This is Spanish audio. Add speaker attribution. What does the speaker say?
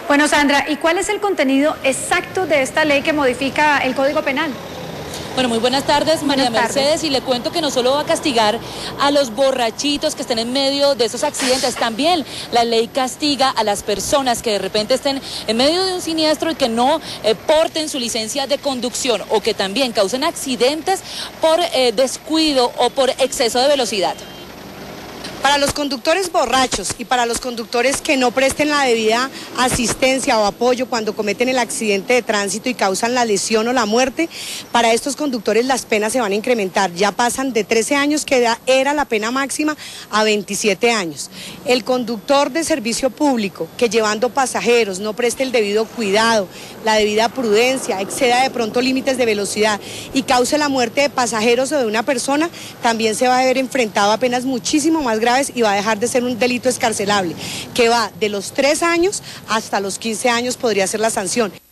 Speaker 1: Bueno, Sandra, ¿y cuál es el contenido exacto de esta ley que modifica el Código Penal?
Speaker 2: Bueno, muy buenas tardes, María
Speaker 1: Buenas tardes.
Speaker 2: Mercedes, y le cuento que no solo va a castigar a los borrachitos que estén en medio de esos accidentes, también la ley castiga a las personas que de repente estén en medio de un siniestro y que no porten su licencia de conducción o que también causen accidentes por descuido o por exceso de velocidad.
Speaker 3: Para los conductores borrachos y para los conductores que no presten la debida asistencia o apoyo cuando cometen el accidente de tránsito y causan la lesión o la muerte, para estos conductores las penas se van a incrementar. Ya pasan de 13 años, que era la pena máxima, a 27 años. El conductor de servicio público que llevando pasajeros no preste el debido cuidado, la debida prudencia, exceda de pronto límites de velocidad y cause la muerte de pasajeros o de una persona, también se va a ver enfrentado a penas muchísimo más graves y va a dejar de ser un delito excarcelable, que va de los 3 años hasta los 15 años podría ser la sanción.